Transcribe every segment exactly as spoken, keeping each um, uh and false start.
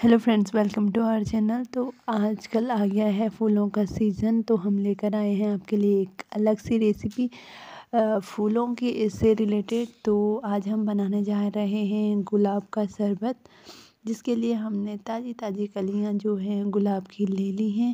Hello friends, welcome to our channel. तो आजकल आ गया है फूलों का सीज़न, तो हम लेकर आए हैं आपके लिए एक अलग सी रेसिपी फूलों की इससे रिलेटेड। तो आज हम बनाने जा रहे हैं गुलाब का शरबत, जिसके लिए हमने ताज़ी ताज़ी कलियां जो हैं गुलाब की ले ली हैं।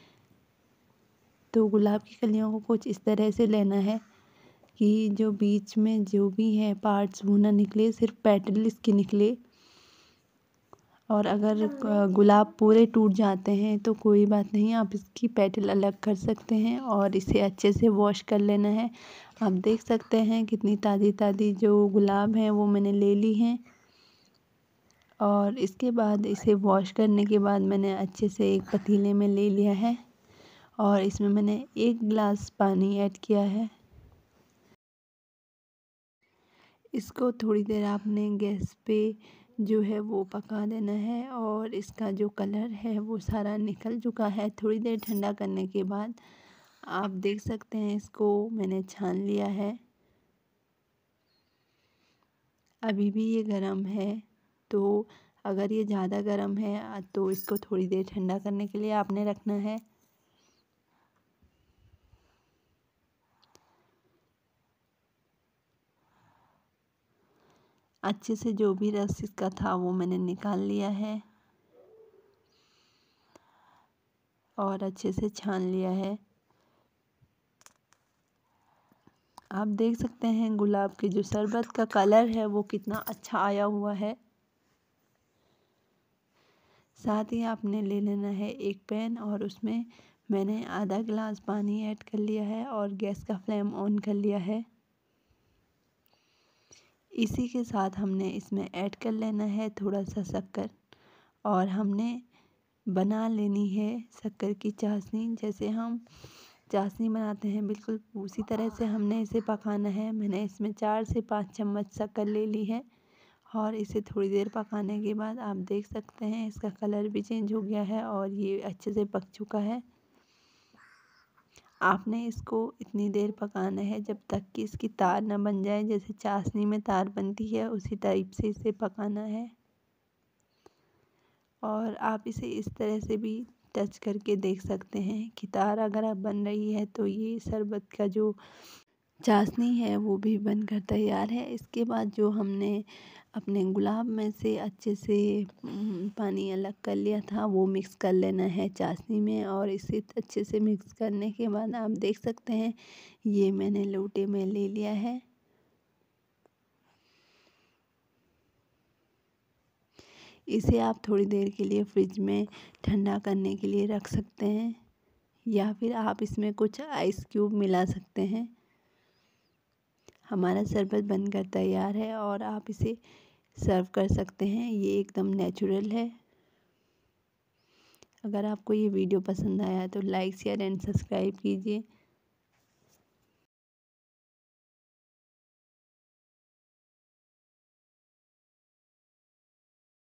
तो गुलाब की कलियों को कुछ इस तरह से लेना है कि जो बीच में जो भी है पार्ट्स वो ना निकले, सिर्फ पेटल इसके निकले। और अगर गुलाब पूरे टूट जाते हैं तो कोई बात नहीं, आप इसकी पेटल अलग कर सकते हैं और इसे अच्छे से वॉश कर लेना है। आप देख सकते हैं कितनी ताज़ी ताज़ी जो गुलाब हैं वो मैंने ले ली हैं। और इसके बाद इसे वॉश करने के बाद मैंने अच्छे से एक पतीले में ले लिया है और इसमें मैंने एक गिलास पानी ऐड किया है। इसको थोड़ी देर आपने गैस पे जो है वो पका देना है और इसका जो कलर है वो सारा निकल चुका है। थोड़ी देर ठंडा करने के बाद आप देख सकते हैं इसको मैंने छान लिया है। अभी भी ये गर्म है, तो अगर ये ज़्यादा गर्म है तो इसको थोड़ी देर ठंडा करने के लिए आपने रखना है। अच्छे से जो भी रस इसका था वो मैंने निकाल लिया है और अच्छे से छान लिया है। आप देख सकते हैं गुलाब के जो शरबत का कलर है वो कितना अच्छा आया हुआ है। साथ ही आपने ले लेना है एक पैन और उसमें मैंने आधा गिलास पानी ऐड कर लिया है और गैस का फ्लेम ऑन कर लिया है। इसी के साथ हमने इसमें ऐड कर लेना है थोड़ा सा शक्कर और हमने बना लेनी है शक्कर की चाशनी। जैसे हम चाशनी बनाते हैं बिल्कुल उसी तरह से हमने इसे पकाना है। मैंने इसमें चार से पाँच चम्मच शक्कर ले ली है और इसे थोड़ी देर पकाने के बाद आप देख सकते हैं इसका कलर भी चेंज हो गया है और ये अच्छे से पक चुका है। आपने इसको इतनी देर पकाना है जब तक कि इसकी तार ना बन जाए। जैसे चाशनी में तार बनती है उसी टाइप से इसे पकाना है। और आप इसे इस तरह से भी टच करके देख सकते हैं कि तार अगर आप बन रही है तो ये शरबत का जो चाशनी है वो भी बनकर तैयार है। इसके बाद जो हमने अपने गुलाब में से अच्छे से पानी अलग कर लिया था वो मिक्स कर लेना है चाशनी में और इसे अच्छे से मिक्स करने के बाद आप देख सकते हैं ये मैंने लोटे में ले लिया है। इसे आप थोड़ी देर के लिए फ्रिज में ठंडा करने के लिए रख सकते हैं या फिर आप इसमें कुछ आइस क्यूब मिला सकते हैं। हमारा शरबत बनकर तैयार है और आप इसे सर्व कर सकते हैं। ये एकदम नेचुरल है। अगर आपको ये वीडियो पसंद आया तो लाइक शेयर एंड सब्सक्राइब कीजिए।